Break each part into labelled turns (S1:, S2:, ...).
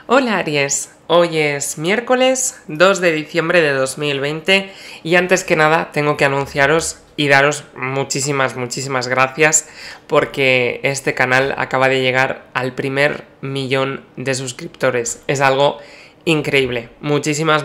S1: Hola Aries, hoy es miércoles 2 de diciembre de 2020 y antes que nada tengo que anunciaros y daros muchísimas gracias porque este canal acaba de llegar al primer millón de suscriptores. Es algo increíble. Muchísimas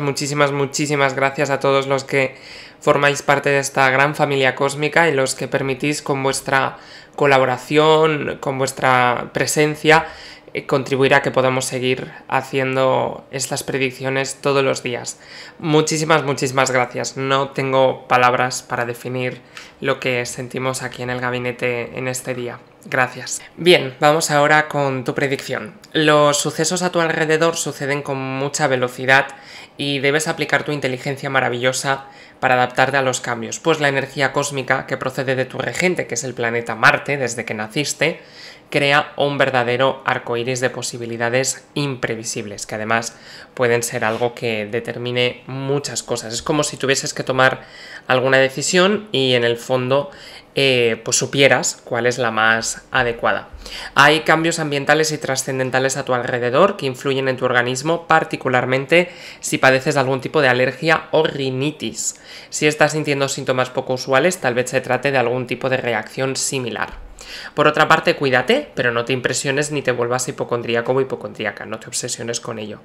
S1: gracias a todos los que formáis parte de esta gran familia cósmica y los que permitís con vuestra colaboración, con vuestra presencia, contribuir a que podamos seguir haciendo estas predicciones todos los días. Muchísimas gracias. No tengo palabras para definir lo que sentimos aquí en el gabinete en este día. Gracias. Bien, vamos ahora con tu predicción. Los sucesos a tu alrededor suceden con mucha velocidad y debes aplicar tu inteligencia maravillosa para adaptarte a los cambios, pues la energía cósmica que procede de tu regente, que es el planeta Marte, desde que naciste, crea un verdadero arcoíris de posibilidades imprevisibles, que además pueden ser algo que determine muchas cosas. Es como si tuvieses que tomar alguna decisión y en el fondo pues supieras cuál es la más adecuada. Hay cambios ambientales y trascendentales a tu alrededor que influyen en tu organismo, particularmente si padeces algún tipo de alergia o rinitis. Si estás sintiendo síntomas poco usuales, tal vez se trate de algún tipo de reacción similar. Por otra parte, cuídate, pero no te impresiones ni te vuelvas hipocondríaco o hipocondríaca, no te obsesiones con ello.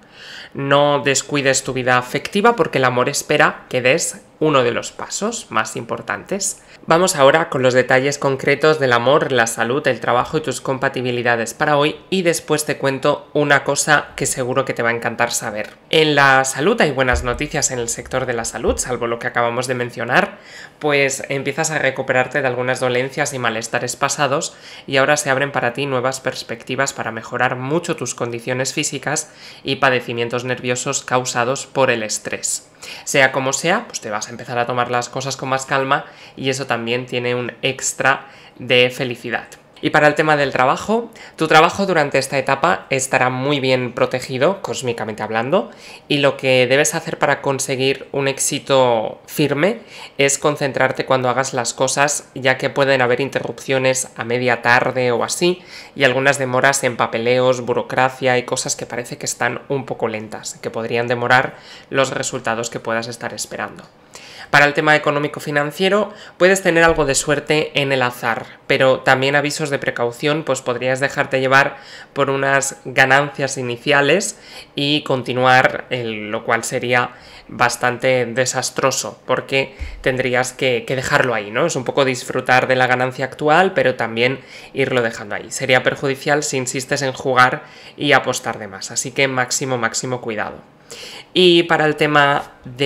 S1: No descuides tu vida afectiva porque el amor espera que des uno de los pasos más importantes. Vamos ahora con los detalles concretos del amor, la salud, el trabajo y tus compatibilidades para hoy y después te cuento una cosa que seguro que te va a encantar saber. En la salud hay buenas noticias en el sector de la salud, salvo lo que acabamos de mencionar, pues empiezas a recuperarte de algunas dolencias y malestares pasados y ahora se abren para ti nuevas perspectivas para mejorar mucho tus condiciones físicas y padecimientos nerviosos causados por el estrés. Sea como sea, pues te vas a empezar a tomar las cosas con más calma y eso también tiene un extra de felicidad. Y para el tema del trabajo, tu trabajo durante esta etapa estará muy bien protegido, cósmicamente hablando, y lo que debes hacer para conseguir un éxito firme es concentrarte cuando hagas las cosas, ya que pueden haber interrupciones a media tarde o así, y algunas demoras en papeleos, burocracia y cosas que parece que están un poco lentas, que podrían demorar los resultados que puedas estar esperando. Para el tema económico-financiero puedes tener algo de suerte en el azar, pero también avisos de precaución, pues podrías dejarte llevar por unas ganancias iniciales y continuar, lo cual sería bastante desastroso, porque tendrías que dejarlo ahí, ¿no? Es un poco disfrutar de la ganancia actual, pero también irlo dejando ahí. Sería perjudicial si insistes en jugar y apostar de más, así que máximo cuidado. Y para el tema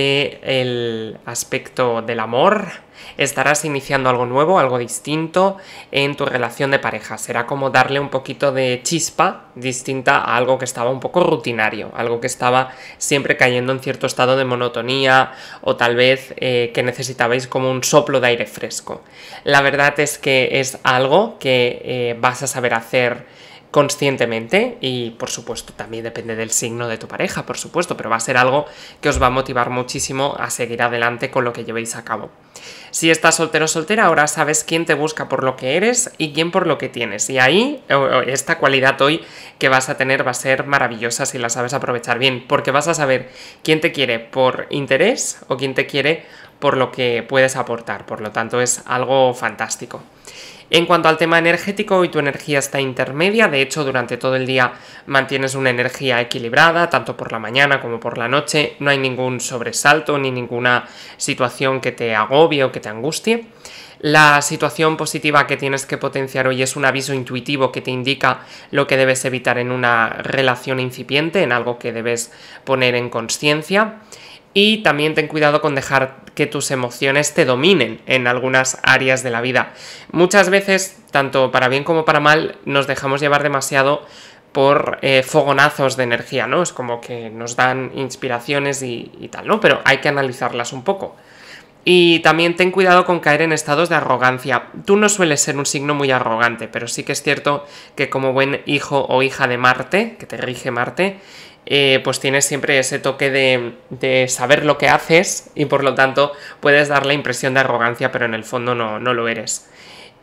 S1: del aspecto del amor, estarás iniciando algo nuevo, algo distinto en tu relación de pareja. Será como darle un poquito de chispa distinta a algo que estaba un poco rutinario, algo que estaba siempre cayendo en cierto estado de monotonía o tal vez que necesitabais como un soplo de aire fresco. La verdad es que es algo que vas a saber hacer conscientemente y por supuesto también depende del signo de tu pareja, por supuesto, pero va a ser algo que os va a motivar muchísimo a seguir adelante con lo que llevéis a cabo. Si estás soltero o soltera, ahora sabes quién te busca por lo que eres y quién por lo que tienes, y ahí esta cualidad hoy que vas a tener va a ser maravillosa si la sabes aprovechar bien, porque vas a saber quién te quiere por interés o quién te quiere por lo que puedes aportar, por lo tanto es algo fantástico. En cuanto al tema energético, hoy tu energía está intermedia, de hecho durante todo el día mantienes una energía equilibrada, tanto por la mañana como por la noche, no hay ningún sobresalto ni ninguna situación que te agobie o que te angustie. La situación positiva que tienes que potenciar hoy es un aviso intuitivo que te indica lo que debes evitar en una relación incipiente, en algo que debes poner en consciencia. Y también ten cuidado con dejar que tus emociones te dominen en algunas áreas de la vida. Muchas veces, tanto para bien como para mal, nos dejamos llevar demasiado por fogonazos de energía, ¿no? Es como que nos dan inspiraciones y tal, ¿no? Pero hay que analizarlas un poco. Y también ten cuidado con caer en estados de arrogancia. Tú no sueles ser un signo muy arrogante, pero sí que es cierto que como buen hijo o hija de Marte, que te rige Marte, pues tienes siempre ese toque de saber lo que haces y por lo tanto puedes dar la impresión de arrogancia, pero en el fondo no lo eres.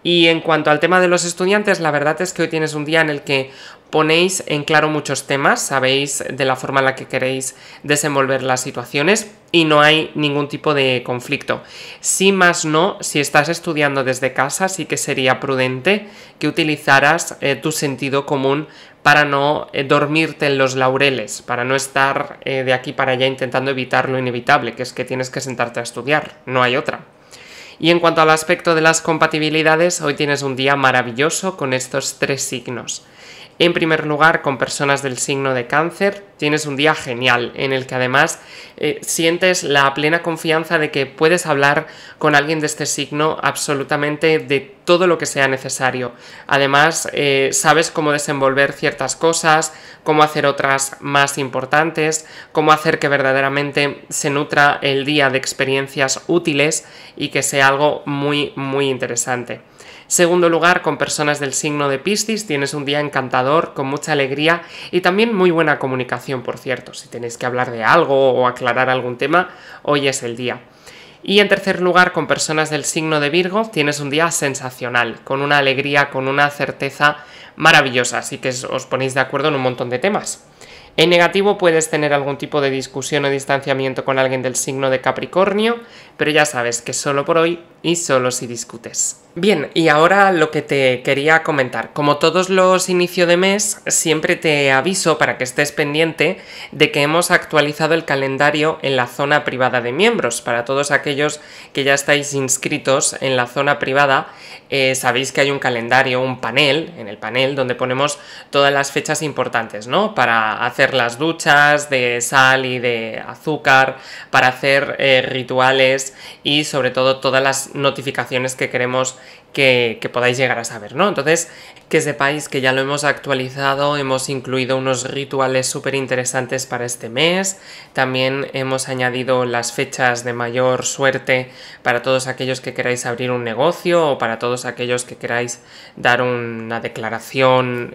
S1: Y en cuanto al tema de los estudiantes, la verdad es que hoy tienes un día en el que ponéis en claro muchos temas, sabéis de la forma en la que queréis desenvolver las situaciones y no hay ningún tipo de conflicto. Sí, más no, si estás estudiando desde casa, sí que sería prudente que utilizaras tu sentido común para no dormirte en los laureles, para no estar de aquí para allá intentando evitar lo inevitable, que es que tienes que sentarte a estudiar, no hay otra. Y en cuanto al aspecto de las compatibilidades, hoy tienes un día maravilloso con estos 3 signos. En primer lugar, con personas del signo de Cáncer, tienes un día genial, en el que además sientes la plena confianza de que puedes hablar con alguien de este signo absolutamente de todo lo que sea necesario. Además, sabes cómo desenvolver ciertas cosas, cómo hacer otras más importantes, cómo hacer que verdaderamente se nutra el día de experiencias útiles y que sea algo muy, muy interesante. Segundo lugar, con personas del signo de Piscis, tienes un día encantador, con mucha alegría y también muy buena comunicación, por cierto. Si tenéis que hablar de algo o aclarar algún tema, hoy es el día. Y en tercer lugar, con personas del signo de Virgo, tienes un día sensacional, con una alegría, con una certeza maravillosa, así que os ponéis de acuerdo en un montón de temas. En negativo puedes tener algún tipo de discusión o distanciamiento con alguien del signo de Capricornio, pero ya sabes que solo por hoy y solo si discutes. Bien, y ahora lo que te quería comentar. Como todos los inicios de mes, siempre te aviso para que estés pendiente de que hemos actualizado el calendario en la zona privada de miembros. Para todos aquellos que ya estáis inscritos en la zona privada, sabéis que hay un calendario, un panel, en el panel donde ponemos todas las fechas importantes, ¿no? Para hacer las duchas de sal y de azúcar, para hacer rituales y sobre todo todas las notificaciones que queremos que podáis llegar a saber, ¿no? Entonces, que sepáis que ya lo hemos actualizado, hemos incluido unos rituales súper interesantes para este mes, también hemos añadido las fechas de mayor suerte para todos aquellos que queráis abrir un negocio o para todos aquellos que queráis dar una declaración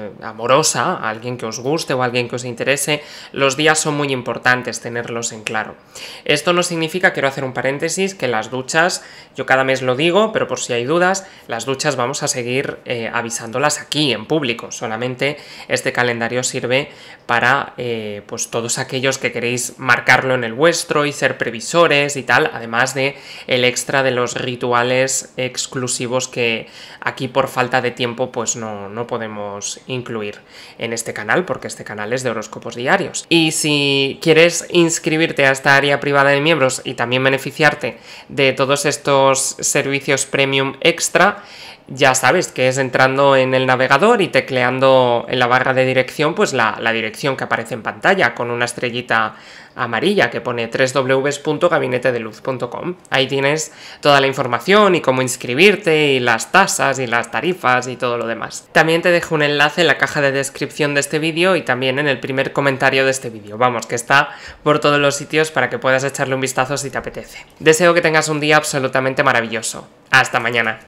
S1: amorosa a alguien que os guste o a alguien que os interese. Los días son muy importantes tenerlos en claro. Esto no significa, quiero hacer un paréntesis, que las duchas, yo cada mes lo digo, pero por si hay dudas, las duchas vamos a seguir avisándolas aquí en público. Solamente este calendario sirve para pues todos aquellos que queréis marcarlo en el vuestro y ser previsores y tal, además de el extra de los rituales exclusivos que aquí por falta de tiempo pues no podemos incluir en este canal, porque este canal es de horóscopos diarios. Y si quieres inscribirte a esta área privada de miembros y también beneficiarte de todos estos servicios premium extra, ya sabes que es entrando en el navegador y tecleando en la barra de dirección pues la dirección que aparece en pantalla con una estrellita amarilla que pone www.gabinetedeluz.com. Ahí tienes toda la información y cómo inscribirte y las tasas y las tarifas y todo lo demás. También te dejo un enlace en la caja de descripción de este vídeo y también en el primer comentario de este vídeo. Vamos, que está por todos los sitios para que puedas echarle un vistazo si te apetece. Deseo que tengas un día absolutamente maravilloso. Hasta mañana.